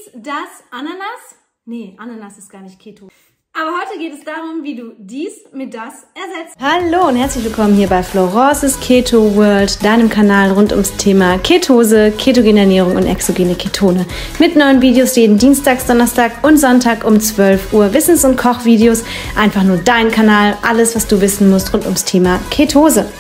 das, Ananas? Nee, Ananas ist gar nicht Keto. Aber heute geht es darum, wie du dies mit das ersetzt. Hallo und herzlich willkommen hier bei Florence's Keto World, deinem Kanal rund ums Thema Ketose, ketogene Ernährung und exogene Ketone. Mit neuen Videos jeden Dienstag, Donnerstag und Sonntag um 12 Uhr. Wissens- und Kochvideos. Einfach nur dein Kanal, alles was du wissen musst rund ums Thema Ketose.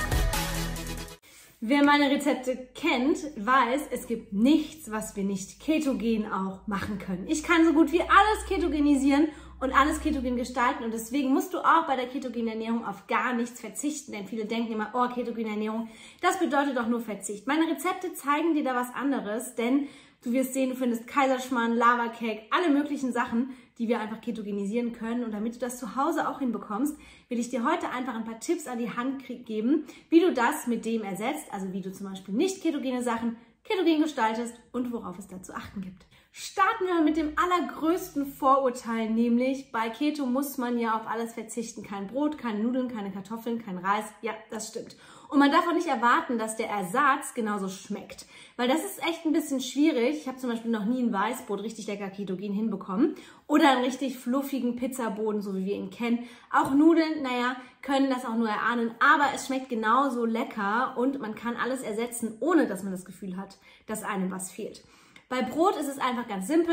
Wer meine Rezepte kennt, weiß, es gibt nichts, was wir nicht ketogen auch machen können. Ich kann so gut wie alles ketogenisieren und alles ketogen gestalten und deswegen musst du auch bei der ketogenen Ernährung auf gar nichts verzichten, denn viele denken immer, oh, ketogene Ernährung, das bedeutet doch nur Verzicht. Meine Rezepte zeigen dir da was anderes, denn du wirst sehen, du findest Kaiserschmarrn, Lava-Cake, alle möglichen Sachen, die wir einfach ketogenisieren können. Und damit du das zu Hause auch hinbekommst, will ich dir heute einfach ein paar Tipps an die Hand geben, wie du das mit dem ersetzt, also wie du zum Beispiel nicht ketogene Sachen ketogen gestaltest und worauf es da zu achten gibt. Starten wir mit dem allergrößten Vorurteil, nämlich bei Keto muss man ja auf alles verzichten. Kein Brot, keine Nudeln, keine Kartoffeln, kein Reis. Ja, das stimmt. Und man darf auch nicht erwarten, dass der Ersatz genauso schmeckt. Weil das ist echt ein bisschen schwierig. Ich habe zum Beispiel noch nie ein Weißbrot richtig lecker ketogen hinbekommen. Oder einen richtig fluffigen Pizzaboden, so wie wir ihn kennen. Auch Nudeln, naja, können das auch nur erahnen. Aber es schmeckt genauso lecker und man kann alles ersetzen, ohne dass man das Gefühl hat, dass einem was fehlt. Bei Brot ist es einfach ganz simpel.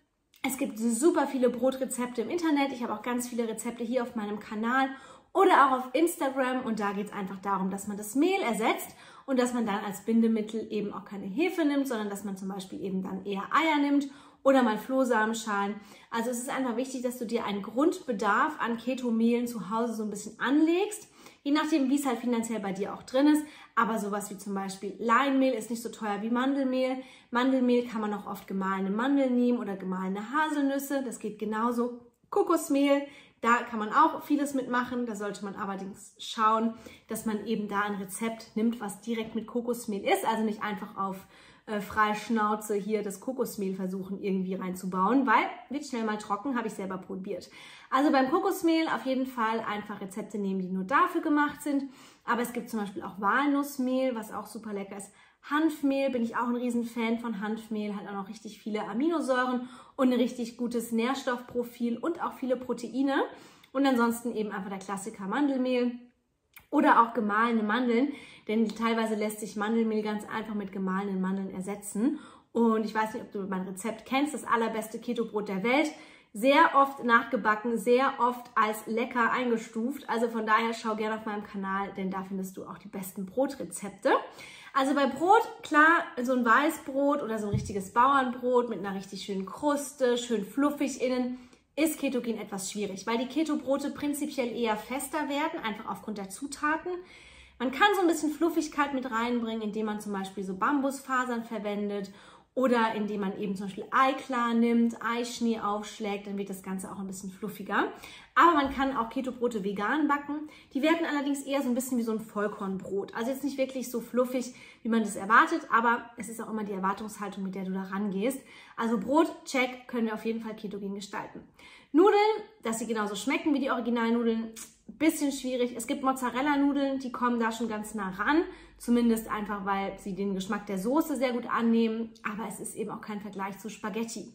Es gibt super viele Brotrezepte im Internet. Ich habe auch ganz viele Rezepte hier auf meinem Kanal oder auch auf Instagram. Und da geht es einfach darum, dass man das Mehl ersetzt und dass man dann als Bindemittel eben auch keine Hefe nimmt, sondern dass man zum Beispiel eben dann eher Eier nimmt oder mal Flohsamenschalen. Also es ist einfach wichtig, dass du dir einen Grundbedarf an Ketomehlen zu Hause so ein bisschen anlegst. Je nachdem, wie es halt finanziell bei dir auch drin ist. Aber sowas wie zum Beispiel Leinmehl ist nicht so teuer wie Mandelmehl. Mandelmehl kann man auch oft gemahlene Mandeln nehmen oder gemahlene Haselnüsse. Das geht genauso. Kokosmehl, da kann man auch vieles mitmachen. Da sollte man allerdings schauen, dass man eben da ein Rezept nimmt, was direkt mit Kokosmehl ist. Also nicht einfach auf freie Schnauze hier das Kokosmehl versuchen irgendwie reinzubauen, weil wird schnell mal trocken, habe ich selber probiert. Also beim Kokosmehl auf jeden Fall einfach Rezepte nehmen, die nur dafür gemacht sind. Aber es gibt zum Beispiel auch Walnussmehl, was auch super lecker ist. Hanfmehl, bin ich auch ein Riesenfan von Hanfmehl, hat auch noch richtig viele Aminosäuren und ein richtig gutes Nährstoffprofil und auch viele Proteine. Und ansonsten eben einfach der Klassiker Mandelmehl. Oder auch gemahlene Mandeln, denn teilweise lässt sich Mandelmehl ganz einfach mit gemahlenen Mandeln ersetzen. Und ich weiß nicht, ob du mein Rezept kennst, das allerbeste Ketobrot der Welt. Sehr oft nachgebacken, sehr oft als lecker eingestuft. Also von daher schau gerne auf meinem Kanal, denn da findest du auch die besten Brotrezepte. Also bei Brot, klar, so ein Weißbrot oder so ein richtiges Bauernbrot mit einer richtig schönen Kruste, schön fluffig innen, ist ketogen etwas schwierig, weil die Ketobrote prinzipiell eher fester werden, einfach aufgrund der Zutaten. Man kann so ein bisschen Fluffigkeit mit reinbringen, indem man zum Beispiel so Bambusfasern verwendet oder indem man eben zum Beispiel Eiklar nimmt, Eischnee aufschlägt, dann wird das Ganze auch ein bisschen fluffiger. Aber man kann auch Ketobrote vegan backen. Die werden allerdings eher so ein bisschen wie so ein Vollkornbrot. Also jetzt nicht wirklich so fluffig, wie man das erwartet, aber es ist auch immer die Erwartungshaltung, mit der du da rangehst. Also Brot, check, können wir auf jeden Fall ketogen gestalten. Nudeln, dass sie genauso schmecken wie die Originalnudeln, bisschen schwierig. Es gibt Mozzarella-Nudeln, die kommen da schon ganz nah ran. Zumindest einfach, weil sie den Geschmack der Soße sehr gut annehmen. Aber es ist eben auch kein Vergleich zu Spaghetti.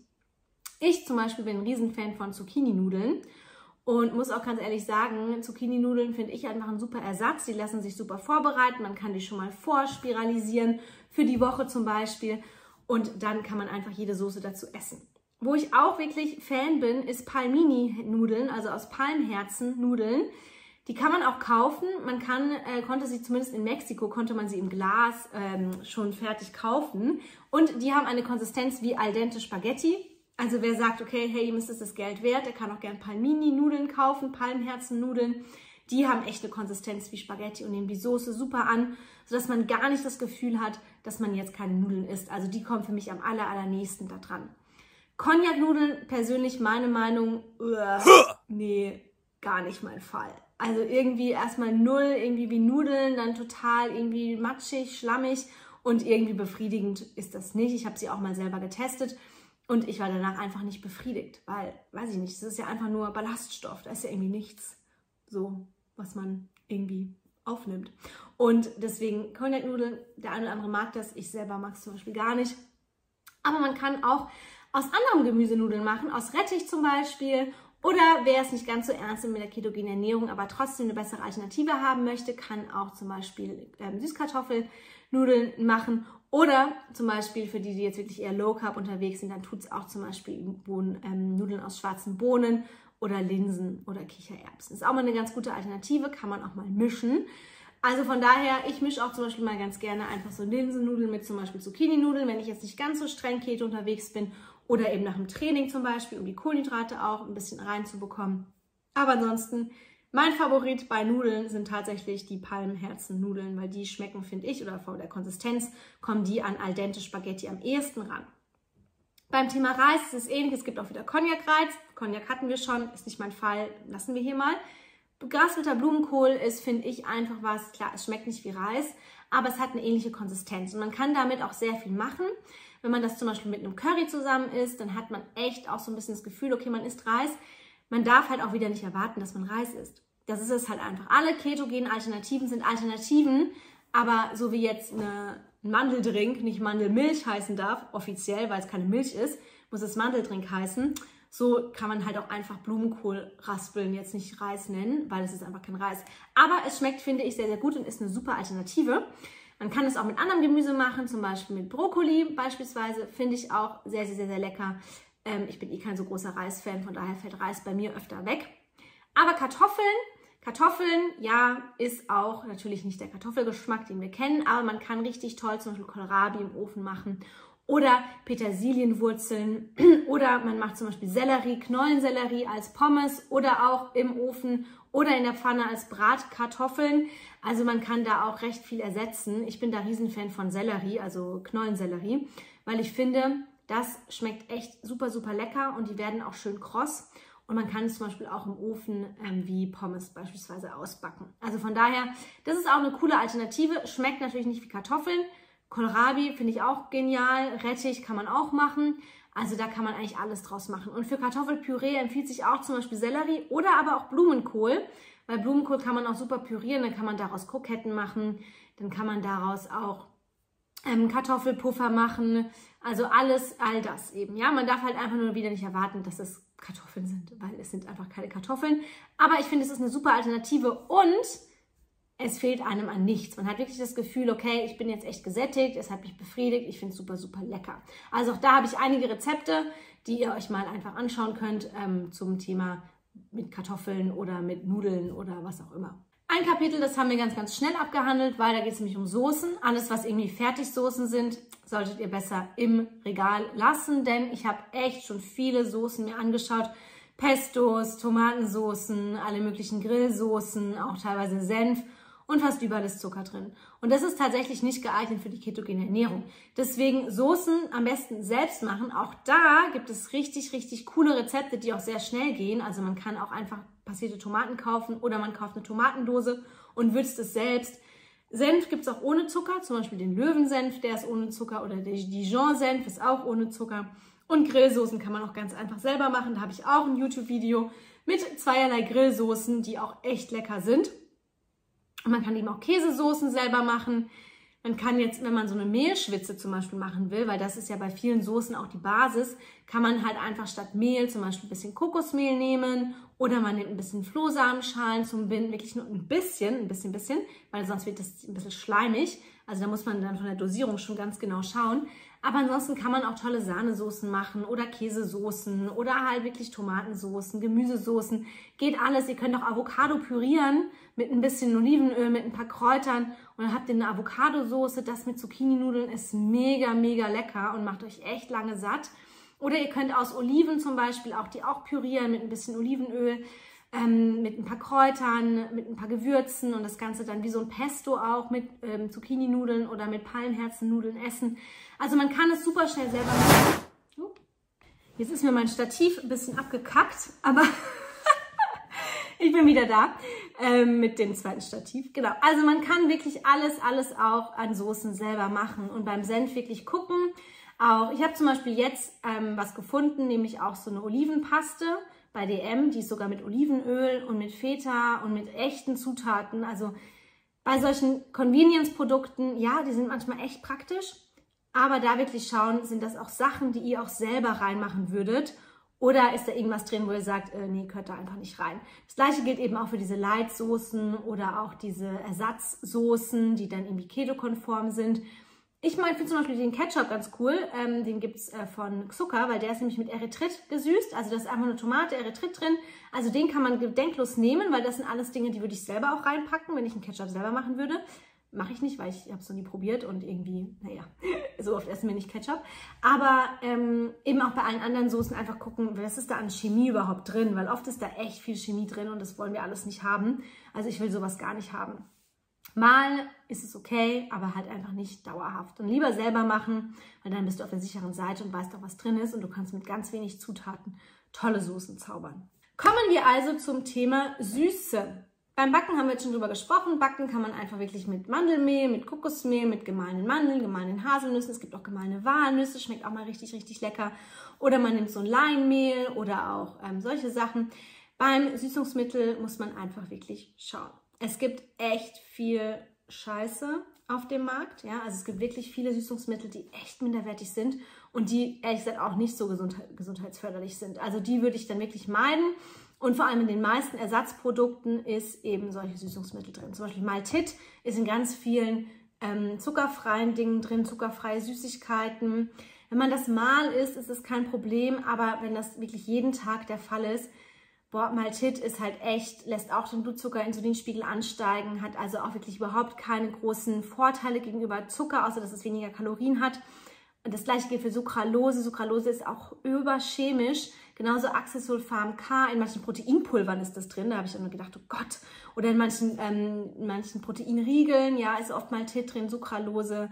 Ich zum Beispiel bin ein Riesenfan von Zucchini-Nudeln. Und muss auch ganz ehrlich sagen, Zucchini-Nudeln finde ich einfach ein super Ersatz. Die lassen sich super vorbereiten. Man kann die schon mal vorspiralisieren, für die Woche zum Beispiel. Und dann kann man einfach jede Soße dazu essen. Wo ich auch wirklich Fan bin, ist Palmini-Nudeln, also aus Palmherzen-Nudeln. Die kann man auch kaufen. Man konnte sie zumindest in Mexiko, konnte man sie im Glas schon fertig kaufen. Und die haben eine Konsistenz wie al dente Spaghetti. Also wer sagt, okay, hey, ihm ist das Geld wert, der kann auch gern Palmini-Nudeln kaufen, Palmherzen-Nudeln. Die haben echt eine Konsistenz wie Spaghetti und nehmen die Soße super an, sodass man gar nicht das Gefühl hat, dass man jetzt keine Nudeln isst. Also die kommen für mich am allernächsten da dran. Cognac-Nudeln, persönlich meine Meinung, nee, gar nicht mein Fall. Also irgendwie erstmal null, irgendwie wie Nudeln, dann total irgendwie matschig, schlammig und irgendwie befriedigend ist das nicht. Ich habe sie auch mal selber getestet und ich war danach einfach nicht befriedigt, weil, weiß ich nicht, es ist ja einfach nur Ballaststoff, da ist ja irgendwie nichts so, was man irgendwie aufnimmt. Und deswegen Cognac-Nudeln, der eine oder andere mag das, ich selber mag es zum Beispiel gar nicht. Aber man kann auch aus anderem Gemüse Nudeln machen, aus Rettich zum Beispiel. Oder wer es nicht ganz so ernst nimmt mit der ketogenen Ernährung, aber trotzdem eine bessere Alternative haben möchte, kann auch zum Beispiel Süßkartoffelnudeln machen. Oder zum Beispiel für die jetzt wirklich eher Low Carb unterwegs sind, dann tut es auch zum Beispiel Nudeln aus schwarzen Bohnen oder Linsen oder Kichererbsen. Ist auch mal eine ganz gute Alternative, kann man auch mal mischen. Also von daher, ich mische auch zum Beispiel mal ganz gerne einfach so Linsennudeln mit zum Beispiel Zucchini-Nudeln, wenn ich jetzt nicht ganz so streng Keto unterwegs bin. Oder eben nach dem Training zum Beispiel, um die Kohlenhydrate auch ein bisschen reinzubekommen. Aber ansonsten, mein Favorit bei Nudeln sind tatsächlich die Palmherzen-Nudeln, weil die schmecken, finde ich, oder von der Konsistenz kommen die an al dente Spaghetti am ehesten ran. Beim Thema Reis ist es ähnlich, es gibt auch wieder Cognac-Reis. Cognac hatten wir schon, ist nicht mein Fall, lassen wir hier mal. Geraspelter Blumenkohl ist, finde ich, einfach was, klar, es schmeckt nicht wie Reis, aber es hat eine ähnliche Konsistenz und man kann damit auch sehr viel machen. Wenn man das zum Beispiel mit einem Curry zusammen isst, dann hat man echt auch so ein bisschen das Gefühl, okay, man isst Reis. Man darf halt auch wieder nicht erwarten, dass man Reis isst. Das ist es halt einfach. Alle ketogenen Alternativen sind Alternativen, aber so wie jetzt ein Mandeldrink nicht Mandelmilch heißen darf, offiziell, weil es keine Milch ist, muss es Mandeldrink heißen. So kann man halt auch einfach Blumenkohl raspeln, jetzt nicht Reis nennen, weil es ist einfach kein Reis. Aber es schmeckt, finde ich, sehr, sehr gut und ist eine super Alternative. Man kann es auch mit anderem Gemüse machen, zum Beispiel mit Brokkoli beispielsweise, finde ich auch sehr, sehr, sehr, sehr lecker. Ich bin kein so großer Reisfan, von daher fällt Reis bei mir öfter weg. Aber Kartoffeln, ja, ist auch natürlich nicht der Kartoffelgeschmack, den wir kennen, aber man kann richtig toll zum Beispiel Kohlrabi im Ofen machen oder Petersilienwurzeln oder man macht zum Beispiel Sellerie, Knollensellerie als Pommes oder auch im Ofen oder in der Pfanne als Bratkartoffeln. Also man kann da auch recht viel ersetzen. Ich bin da Riesenfan von Sellerie, also Knollensellerie, weil ich finde, das schmeckt echt super, super lecker und die werden auch schön kross. Und man kann es zum Beispiel auch im Ofen wie Pommes beispielsweise ausbacken. Also von daher, das ist auch eine coole Alternative. Schmeckt natürlich nicht wie Kartoffeln. Kohlrabi finde ich auch genial. Rettich kann man auch machen. Also da kann man eigentlich alles draus machen. Und für Kartoffelpüree empfiehlt sich auch zum Beispiel Sellerie oder aber auch Blumenkohl. Weil Blumenkohl kann man auch super pürieren. Dann kann man daraus Kroketten machen. Dann kann man daraus auch Kartoffelpuffer machen. Also all das eben. Ja, man darf halt einfach nur wieder nicht erwarten, dass es Kartoffeln sind, weil es sind einfach keine Kartoffeln. Aber ich finde, es ist eine super Alternative und es fehlt einem an nichts. Man hat wirklich das Gefühl, okay, ich bin jetzt echt gesättigt, es hat mich befriedigt, ich finde es super, super lecker. Also auch da habe ich einige Rezepte, die ihr euch mal einfach anschauen könnt zum Thema mit Kartoffeln oder mit Nudeln oder was auch immer. Ein Kapitel, das haben wir ganz, ganz schnell abgehandelt, weil da geht es nämlich um Soßen. Alles, was irgendwie Fertigsoßen sind, solltet ihr besser im Regal lassen, denn ich habe echt schon viele Soßen mir angeschaut. Pestos, Tomatensoßen, alle möglichen Grillsoßen, auch teilweise Senf und fast überall ist Zucker drin. Und das ist tatsächlich nicht geeignet für die ketogene Ernährung. Deswegen Soßen am besten selbst machen. Auch da gibt es richtig, richtig coole Rezepte, die auch sehr schnell gehen. Also man kann auch einfach passierte Tomaten kaufen oder man kauft eine Tomatendose und würzt es selbst. Senf gibt es auch ohne Zucker, zum Beispiel den Löwensenf, der ist ohne Zucker, oder der Dijon-Senf ist auch ohne Zucker. Und Grillsoßen kann man auch ganz einfach selber machen. Da habe ich auch ein YouTube-Video mit zweierlei Grillsoßen, die auch echt lecker sind. Und man kann eben auch Käsesoßen selber machen. Man kann jetzt, wenn man so eine Mehlschwitze zum Beispiel machen will, weil das ist ja bei vielen Soßen auch die Basis, kann man halt einfach statt Mehl zum Beispiel ein bisschen Kokosmehl nehmen oder man nimmt ein bisschen Flohsamenschalen zum Binden, wirklich nur ein bisschen, weil sonst wird das ein bisschen schleimig. Also da muss man dann von der Dosierung schon ganz genau schauen. Aber ansonsten kann man auch tolle Sahnesoßen machen oder Käsesoßen oder halt wirklich Tomatensoßen, Gemüsesoßen, geht alles. Ihr könnt auch Avocado pürieren mit ein bisschen Olivenöl, mit ein paar Kräutern und dann habt ihr eine Avocado-Soße. Das mit Zucchini-Nudeln ist mega, mega lecker und macht euch echt lange satt. Oder ihr könnt aus Oliven zum Beispiel auch die auch pürieren mit ein bisschen Olivenöl, mit ein paar Kräutern, mit ein paar Gewürzen und das Ganze dann wie so ein Pesto auch mit Zucchini-Nudeln oder mit Palmherzen-Nudeln essen. Also man kann es super schnell selber machen. Jetzt ist mir mein Stativ ein bisschen abgekackt, aber ich bin wieder da mit dem zweiten Stativ. Genau, also man kann wirklich alles auch an Soßen selber machen und beim Senf wirklich gucken. Auch ich habe zum Beispiel jetzt was gefunden, nämlich auch so eine Olivenpaste bei DM, die ist sogar mit Olivenöl und mit Feta und mit echten Zutaten. Also bei solchen Convenience-Produkten, ja, die sind manchmal echt praktisch, Aber da wirklich schauen, sind das auch Sachen, die ihr auch selber reinmachen würdet? Oder ist da irgendwas drin, wo ihr sagt, nee, gehört da einfach nicht rein? Das gleiche gilt eben auch für diese Light-Soßen oder auch diese Ersatzsoßen, die dann irgendwie keto-konform sind. Ich finde zum Beispiel den Ketchup ganz cool. Den gibt es von Zucker, weil der ist nämlich mit Erythrit gesüßt. Also da ist einfach eine Tomate, Erythrit drin. Also den kann man gedenklos nehmen, weil das sind alles Dinge, die würde ich selber auch reinpacken, wenn ich einen Ketchup selber machen würde. Mache ich nicht, weil ich habe es noch nie probiert und irgendwie, naja, so oft essen wir nicht Ketchup. Aber eben auch bei allen anderen Soßen einfach gucken, was ist da an Chemie überhaupt drin, weil oft ist da echt viel Chemie drin und das wollen wir alles nicht haben. Also ich will sowas gar nicht haben. Mal ist es okay, aber halt einfach nicht dauerhaft. Und lieber selber machen, weil dann bist du auf der sicheren Seite und weißt auch, was drin ist und du kannst mit ganz wenig Zutaten tolle Soßen zaubern. Kommen wir also zum Thema Süße. Beim Backen haben wir jetzt schon drüber gesprochen. Backen kann man einfach wirklich mit Mandelmehl, mit Kokosmehl, mit gemahlenen Mandeln, gemahlenen Haselnüssen. Es gibt auch gemahlene Walnüsse, schmeckt auch mal richtig, richtig lecker. Oder man nimmt so ein Leinmehl oder auch solche Sachen. Beim Süßungsmittel muss man einfach wirklich schauen. Es gibt echt viel Scheiße auf dem Markt. Ja? Also es gibt wirklich viele Süßungsmittel, die echt minderwertig sind und die ehrlich gesagt auch nicht so gesundheitsförderlich sind. Also die würde ich dann wirklich meiden. Und vor allem in den meisten Ersatzprodukten ist eben solche Süßungsmittel drin. Zum Beispiel Maltit ist in ganz vielen zuckerfreien Dingen drin, zuckerfreie Süßigkeiten. Wenn man das mal isst, ist es kein Problem, aber wenn das wirklich jeden Tag der Fall ist, boah, Maltit ist halt echt, lässt auch den Blutzucker, Insulinspiegel ansteigen, hat also auch wirklich überhaupt keine großen Vorteile gegenüber Zucker, außer dass es weniger Kalorien hat. Und das gleiche gilt für Sucralose. Sucralose ist auch überchemisch. Genauso Acesulfam K, in manchen Proteinpulvern ist das drin. Da habe ich dann nur gedacht, oh Gott. Oder in manchen Proteinriegeln, ja, ist oft Maltit drin, Sucralose.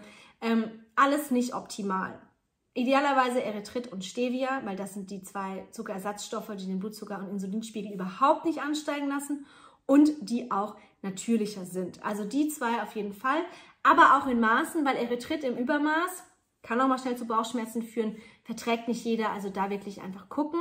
Alles nicht optimal. Idealerweise Erythrit und Stevia, weil das sind die zwei Zuckerersatzstoffe, die den Blutzucker und Insulinspiegel überhaupt nicht ansteigen lassen und die auch natürlicher sind. Also die zwei auf jeden Fall, aber auch in Maßen, weil Erythrit im Übermaß kann auch mal schnell zu Bauchschmerzen führen, verträgt nicht jeder, also da wirklich einfach gucken.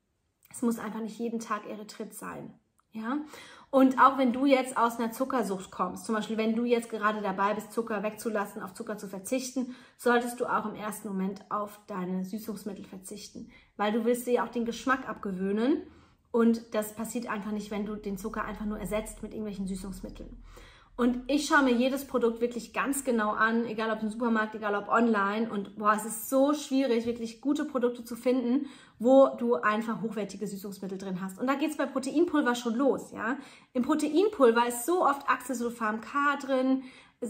Es muss einfach nicht jeden Tag Erythrit sein. Ja? Und auch wenn du jetzt aus einer Zuckersucht kommst, zum Beispiel wenn du jetzt gerade dabei bist, Zucker wegzulassen, auf Zucker zu verzichten, solltest du auch im ersten Moment auf deine Süßungsmittel verzichten, weil du willst dir ja auch den Geschmack abgewöhnen und das passiert einfach nicht, wenn du den Zucker einfach nur ersetzt mit irgendwelchen Süßungsmitteln. Und ich schaue mir jedes Produkt wirklich ganz genau an, egal ob im Supermarkt, egal ob online. Und boah, es ist so schwierig, wirklich gute Produkte zu finden, wo du einfach hochwertige Süßungsmittel drin hast. Und da geht es bei Proteinpulver schon los. Ja? Im Proteinpulver ist so oft Acesulfam K drin,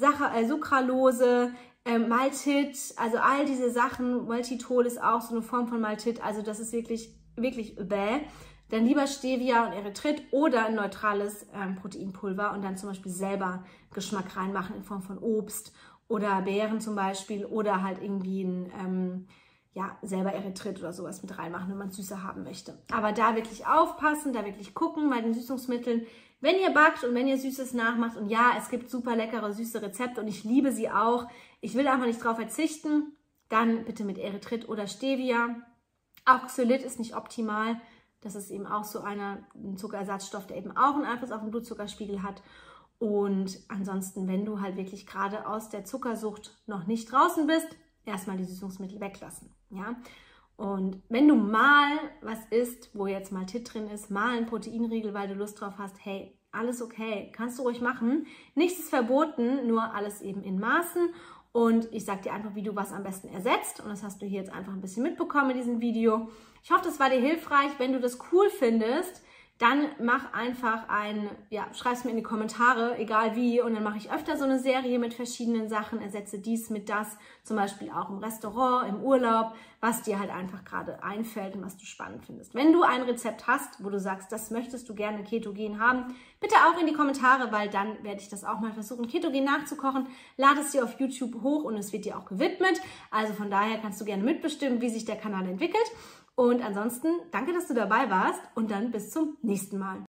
Sucralose, Maltit, also all diese Sachen. Maltitol ist auch so eine Form von Maltit, also das ist wirklich, wirklich bäh. Dann lieber Stevia und Erythrit oder ein neutrales Proteinpulver und dann zum Beispiel selber Geschmack reinmachen in Form von Obst oder Beeren zum Beispiel oder halt irgendwie ein selber Erythrit oder sowas mit reinmachen, wenn man es süßer haben möchte. Aber da wirklich aufpassen, da wirklich gucken bei den Süßungsmitteln, wenn ihr backt und wenn ihr Süßes nachmacht. Und ja, es gibt super leckere, süße Rezepte und ich liebe sie auch. Ich will einfach nicht drauf verzichten. Dann bitte mit Erythrit oder Stevia. Auch Xylit ist nicht optimal. Das ist eben auch so ein Zuckerersatzstoff, der eben auch einen Einfluss auf den Blutzuckerspiegel hat. Und ansonsten, wenn du halt wirklich gerade aus der Zuckersucht noch nicht draußen bist, erstmal die Süßungsmittel weglassen. Ja? Und wenn du mal was isst, wo jetzt Maltit drin ist, mal ein Proteinriegel, weil du Lust drauf hast, hey, alles okay, kannst du ruhig machen. Nichts ist verboten, nur alles eben in Maßen. Und ich sage dir einfach, wie du was am besten ersetzt. Und das hast du hier jetzt einfach ein bisschen mitbekommen in diesem Video. Ich hoffe, das war dir hilfreich. Wenn du das cool findest, dann mach einfach schreib es mir in die Kommentare, egal wie. Und dann mache ich öfter so eine Serie mit verschiedenen Sachen, ersetze dies mit das, zum Beispiel auch im Restaurant, im Urlaub, was dir halt einfach gerade einfällt und was du spannend findest. Wenn du ein Rezept hast, wo du sagst, das möchtest du gerne ketogen haben, bitte auch in die Kommentare, weil dann werde ich das auch mal versuchen, ketogen nachzukochen. Lade es dir auf YouTube hoch und es wird dir auch gewidmet. Also von daher kannst du gerne mitbestimmen, wie sich der Kanal entwickelt. Und ansonsten danke, dass du dabei warst und dann bis zum nächsten Mal.